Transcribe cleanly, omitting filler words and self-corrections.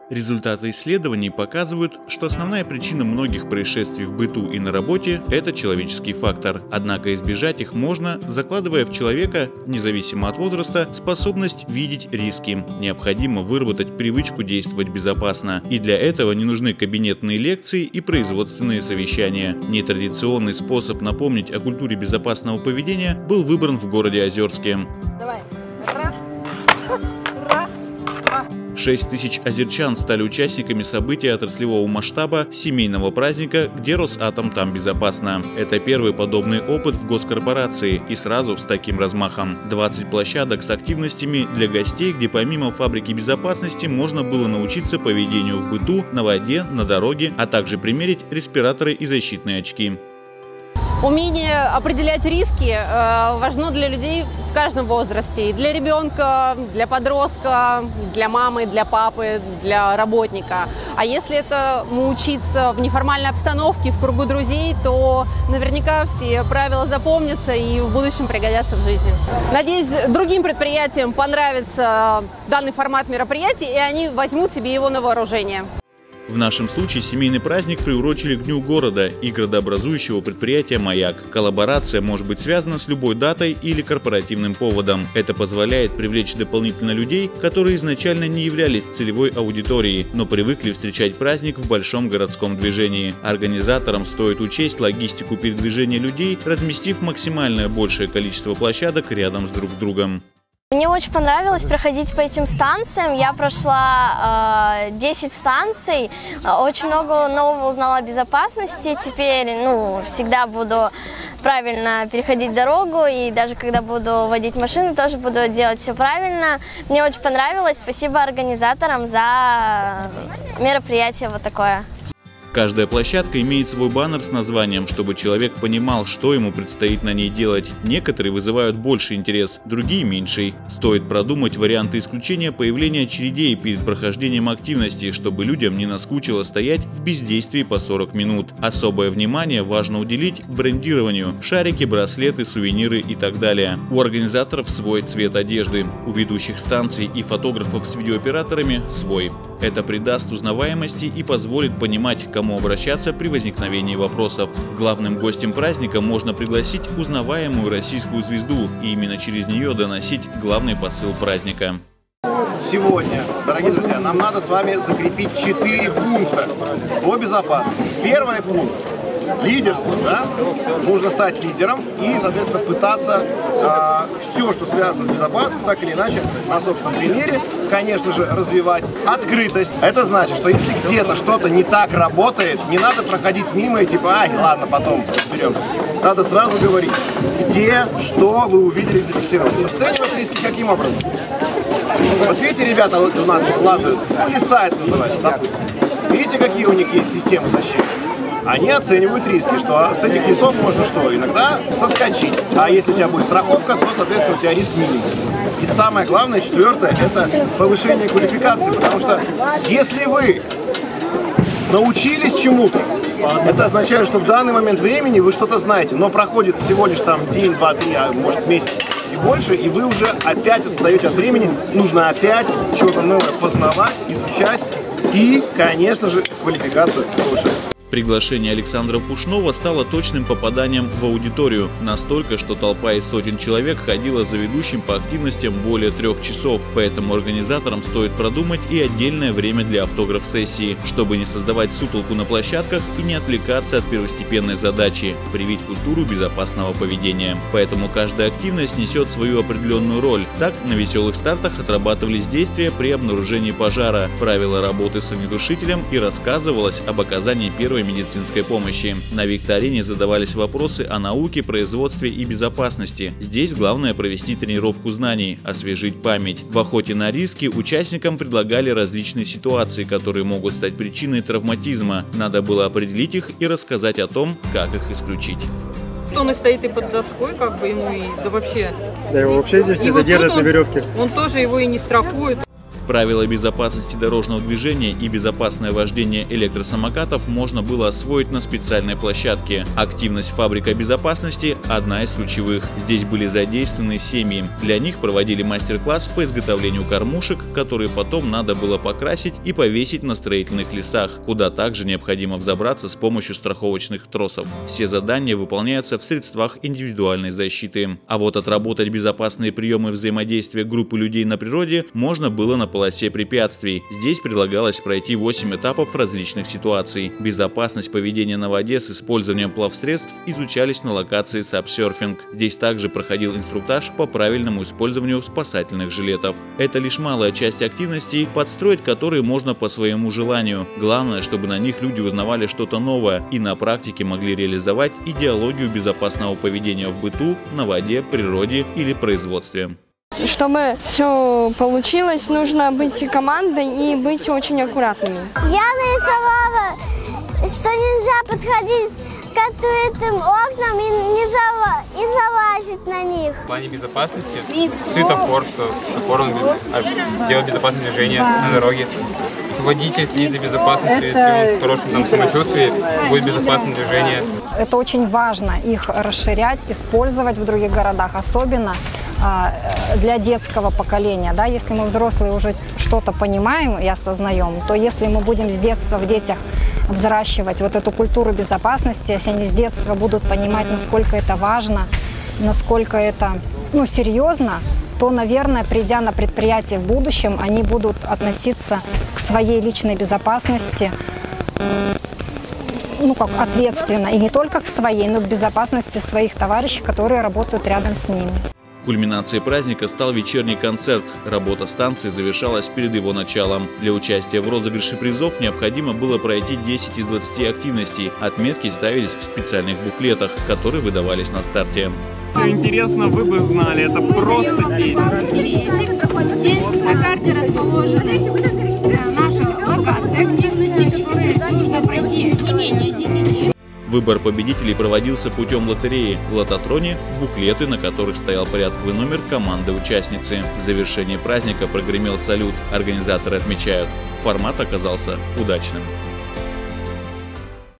Результаты исследований показывают, что основная причина многих происшествий в быту и на работе – это человеческий фактор. Однако избежать их можно, закладывая в человека, независимо от возраста, способность видеть риски. Необходимо выработать привычку действовать безопасно. И для этого не нужны кабинетные лекции и производственные совещания. Нетрадиционный способ напомнить о культуре безопасного поведения был выбран в городе Озерске. Давай. 6 тысяч озерчан стали участниками события отраслевого масштаба семейного праздника «Где Росатом, там безопасно». Это первый подобный опыт в госкорпорации и сразу с таким размахом. 20 площадок с активностями для гостей, где помимо фабрики безопасности можно было научиться поведению в быту, на воде, на дороге, а также примерить респираторы и защитные очки. Умение определять риски важно для людей в каждом возрасте. И для ребенка, для подростка, для мамы, для папы, для работника. А если этому учиться в неформальной обстановке, в кругу друзей, то наверняка все правила запомнятся и в будущем пригодятся в жизни. Надеюсь, другим предприятиям понравится данный формат мероприятий, и они возьмут себе его на вооружение. В нашем случае семейный праздник приурочили к Дню города и градообразующего предприятия «Маяк». Коллаборация может быть связана с любой датой или корпоративным поводом. Это позволяет привлечь дополнительно людей, которые изначально не являлись целевой аудиторией, но привыкли встречать праздник в большом городском движении. Организаторам стоит учесть логистику передвижения людей, разместив максимально большее количество площадок рядом с друг другом. Мне очень понравилось проходить по этим станциям. Я прошла 10 станций, очень много нового узнала о безопасности. Теперь всегда буду правильно переходить дорогу, и даже когда буду водить машину, тоже буду делать все правильно. Мне очень понравилось. Спасибо организаторам за мероприятие вот такое. Каждая площадка имеет свой баннер с названием, чтобы человек понимал, что ему предстоит на ней делать. Некоторые вызывают больше интерес, другие – меньший. Стоит продумать варианты исключения появления очередей перед прохождением активности, чтобы людям не наскучило стоять в бездействии по 40 минут. Особое внимание важно уделить брендированию – шарики, браслеты, сувениры и так далее. У организаторов свой цвет одежды, у ведущих станций и фотографов с видеооператорами – свой. Это придаст узнаваемости и позволит понимать, к кому обращаться при возникновении вопросов. Главным гостем праздника можно пригласить узнаваемую российскую звезду и именно через нее доносить главный посыл праздника. Сегодня, дорогие друзья, нам надо с вами закрепить 4 пункта по безопасности. Первый пункт – лидерство, да? Нужно стать лидером и, соответственно, пытаться все, что связано с безопасностью, так или иначе, на собственном примере, конечно же, развивать открытость. Это значит, что если где-то что-то не так работает, не надо проходить мимо и типа, ай, ладно, потом разберемся. Надо сразу говорить, где, что вы увидели, зафиксировали. Оценивать риски каким образом? Вот видите, ребята, вот у нас лазают, леса это называется, допустим. Видите, какие у них есть системы защиты? Они оценивают риски, что с этих лесов можно что? Иногда соскочить. А если у тебя будет страховка, то, соответственно, у тебя риск минимум. И самое главное, четвертое, это повышение квалификации. Потому что если вы научились чему-то, это означает, что в данный момент времени вы что-то знаете, но проходит всего лишь там день, два, три, а может месяц и больше, и вы уже опять отстаете от времени. Нужно опять что-то новое познавать, изучать и, конечно же, квалификацию повышать. Приглашение Александра Пушнова стало точным попаданием в аудиторию. Настолько, что толпа из сотен человек ходила за ведущим по активностям более 3 часов. Поэтому организаторам стоит продумать и отдельное время для автограф-сессии, чтобы не создавать сутолку на площадках и не отвлекаться от первостепенной задачи – привить культуру безопасного поведения. Поэтому каждая активность несет свою определенную роль. Так, на веселых стартах отрабатывались действия при обнаружении пожара, правила работы с огнетушителем и рассказывалось об оказании первой медицинской помощи. На викторине задавались вопросы о науке, производстве и безопасности. Здесь главное провести тренировку знаний, освежить память. В охоте на риски участникам предлагали различные ситуации, которые могут стать причиной травматизма. Надо было определить их и рассказать о том, как их исключить. Он и стоит и под доской, как бы ему и да вообще. Да его вообще здесь это держат на веревке. Он тоже его и не страхует. Правила безопасности дорожного движения и безопасное вождение электросамокатов можно было освоить на специальной площадке. Активность «Фабрика безопасности» – одна из ключевых. Здесь были задействованы семьи. Для них проводили мастер-класс по изготовлению кормушек, которые потом надо было покрасить и повесить на строительных лесах, куда также необходимо взобраться с помощью страховочных тросов. Все задания выполняются в средствах индивидуальной защиты. А вот отработать безопасные приемы взаимодействия группы людей на природе можно было на полосе препятствий. Здесь предлагалось пройти 8 этапов различных ситуаций. Безопасность поведения на воде с использованием плавсредств изучались на локации сапсерфинг. Здесь также проходил инструктаж по правильному использованию спасательных жилетов. Это лишь малая часть активностей, подстроить которые можно по своему желанию. Главное, чтобы на них люди узнавали что-то новое и на практике могли реализовать идеологию безопасного поведения в быту, на воде, природе или производстве. Чтобы все получилось, нужно быть командой и быть очень аккуратными. Я нарисовала, что нельзя подходить к открытым окнам и залазить на них. В плане безопасности светофор, что светофор он делает безопасное движение на дороге. Водитель следит за безопасностью, если он в хорошем самочувствии, будет безопасное движение. Это очень важно их расширять, использовать в других городах, особенно для детского поколения. Да? Если мы взрослые уже что-то понимаем и осознаем, то если мы будем с детства в детях взращивать вот эту культуру безопасности, если они с детства будут понимать, насколько это важно, насколько это серьезно, то, наверное, придя на предприятие в будущем, они будут относиться к своей личной безопасности как ответственно. И не только к своей, но и к безопасности своих товарищей, которые работают рядом с ними. Кульминацией праздника стал вечерний концерт. Работа станции завершалась перед его началом. Для участия в розыгрыше призов необходимо было пройти 10 из 20 активностей. Отметки ставились в специальных буклетах, которые выдавались на старте. Интересно, вы бы знали, это просто песня. Здесь на карте расположены наши локации активности, которые нужно пройти не менее 10. Выбор победителей проводился путем лотереи. В лототроне – буклеты, на которых стоял порядковый номер команды-участницы. В завершении праздника прогремел салют. Организаторы отмечают, формат оказался удачным.